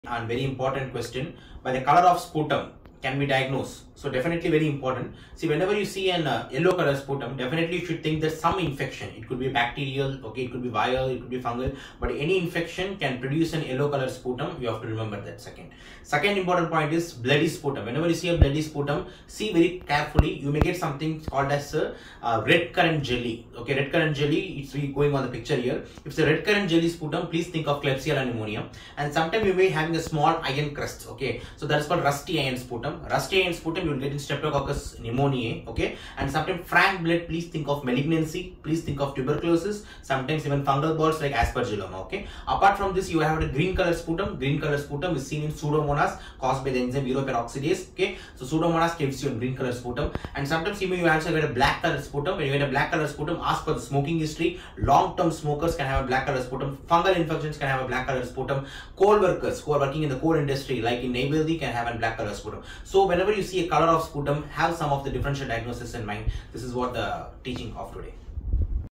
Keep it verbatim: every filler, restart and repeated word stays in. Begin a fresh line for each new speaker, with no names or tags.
And very important question, by the color of sputum can we diagnose? So definitely very important. See, whenever you see an uh, yellow color sputum, definitely you should think there's some infection. It could be bacterial, okay, it could be viral, it could be fungal, but any infection can produce an yellow color sputum. You have to remember that. Second second important point is bloody sputum. Whenever you see a bloody sputum, see very carefully. You may get something called as a uh, red currant jelly. Okay, red currant jelly, it's really going on the picture here. If it's a red currant jelly sputum, please think of Klebsiella pneumonia. And sometimes you may be having a small iron crust. Okay, so that's called rusty iron sputum. Rusty iron sputum you will get in Streptococcus pneumoniae. Okay, and sometimes frank blood, please think of malignancy, please think of tuberculosis, sometimes even fungal balls like aspergilloma. Okay, apart from this, you have a green color sputum. Green color sputum is seen in Pseudomonas caused by the enzyme uroperoxidase. Okay, so Pseudomonas gives you a green color sputum. And sometimes you may also get a black color sputum. When you get a black color sputum, ask for the smoking history. Long term smokers can have a black color sputum. Fungal infections can have a black color sputum. Coal workers who are working in the coal industry like in Neyveli can have a black color sputum. So whenever you see a color of sputum, have some of the differential diagnosis in mind. This is what the teaching of today.